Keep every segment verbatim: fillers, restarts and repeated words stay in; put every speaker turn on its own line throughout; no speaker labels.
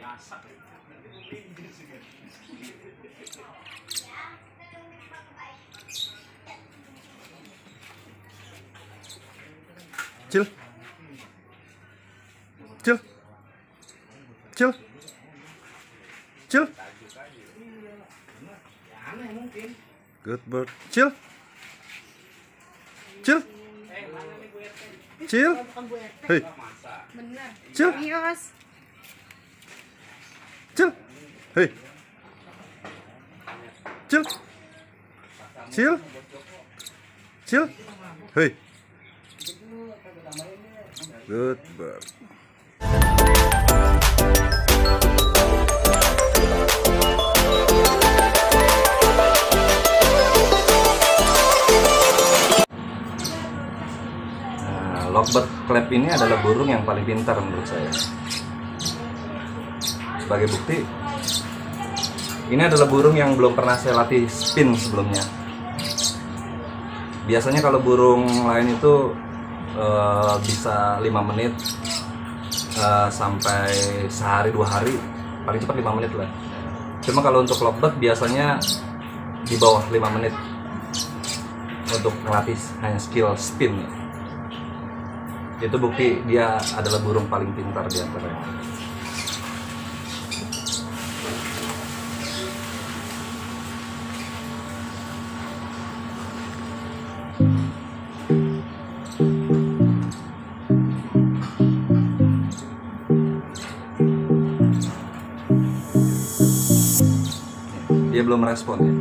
Cil, Cil, Cil, Cil. Good bird. Cil, Cil, Cil. Hei, Cil, Cil, hei, Cil, Cil, Cil, hei. Good bird. Nah, lovebird clap ini adalah burung yang paling pintar menurut saya. Sebagai bukti, ini adalah burung yang belum pernah saya latih spin sebelumnya. Biasanya kalau burung lain itu Uh, bisa lima menit uh, sampai sehari dua hari, paling cepat lima menit lah. Cuma kalau untuk lovebird biasanya di bawah lima menit untuk melatih hanya skill spin. Itu bukti dia adalah burung paling pintar di antaranya. Dia belum merespon ya.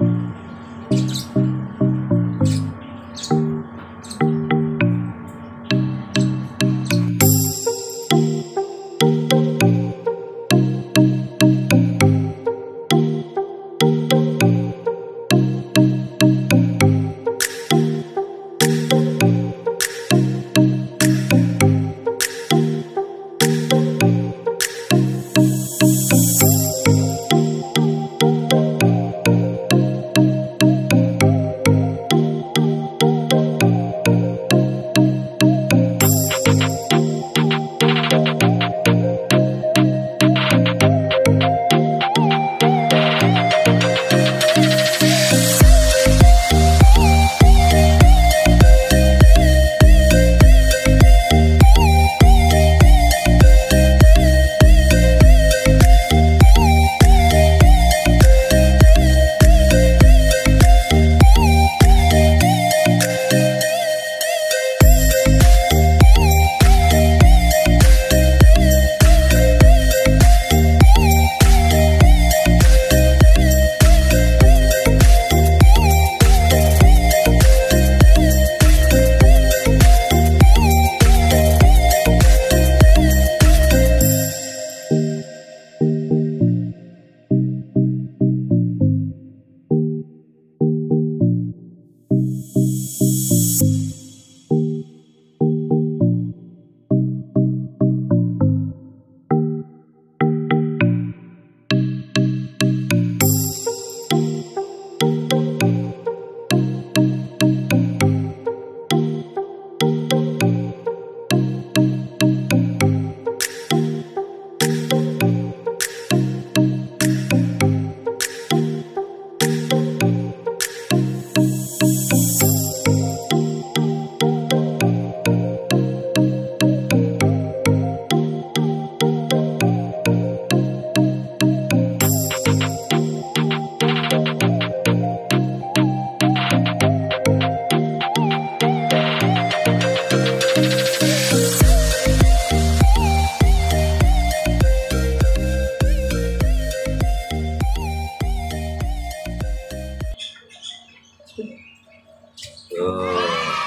Tuh.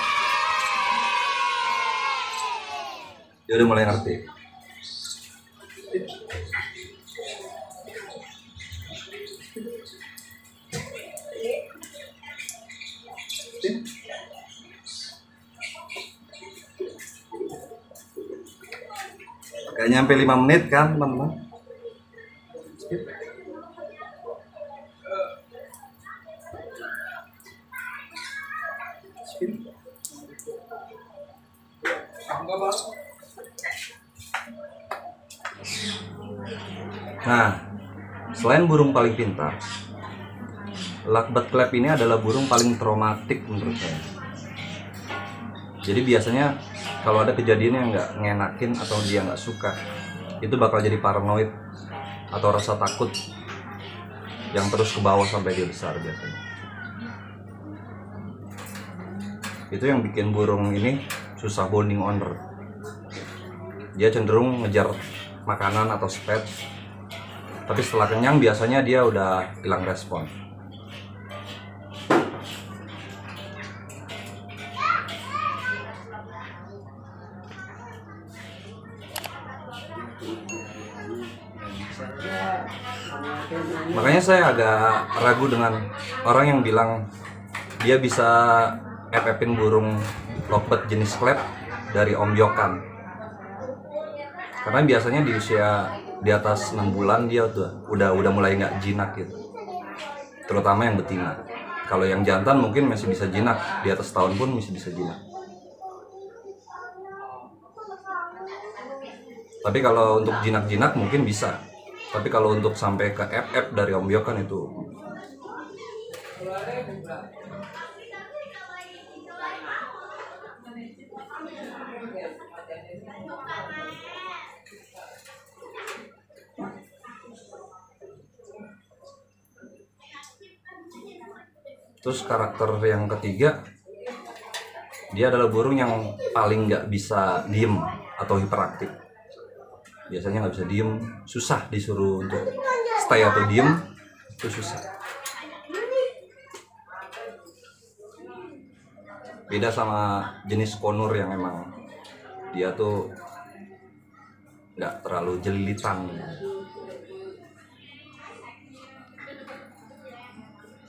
Dia udah mulai ngerti. Gak nyampe lima menit kan teman-teman. Nah, selain burung paling pintar, lovebird clap ini adalah burung paling traumatik menurut saya. Jadi biasanya kalau ada kejadian yang nggak ngenakin atau dia nggak suka, itu bakal jadi paranoid atau rasa takut yang terus ke bawah sampai dia besar biasanya. Itu yang bikin burung ini susah bonding owner. Dia cenderung ngejar makanan atau spet, tapi setelah kenyang biasanya dia udah hilang respon. Makanya saya agak ragu dengan orang yang bilang dia bisa epepin burung lovebird jenis clap dari ombyokan. Karena biasanya di usia di atas enam bulan dia tuh udah udah mulai nggak jinak gitu. Terutama yang betina. Kalau yang jantan mungkin masih bisa jinak, di atas tahun pun masih bisa jinak. Tapi kalau untuk jinak-jinak mungkin bisa. Tapi kalau untuk sampai ke F F dari ombyokan itu terus karakter yang ketiga, dia adalah burung yang paling nggak bisa diem atau hiperaktif. Biasanya nggak bisa diem, susah disuruh untuk stay atau diem, itu susah. Beda sama jenis konur yang emang dia tuh nggak terlalu jelilitan.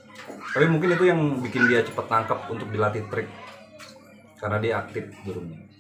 Tapi mungkin itu yang bikin dia cepat nangkep untuk dilatih trik, karena dia aktif burungnya.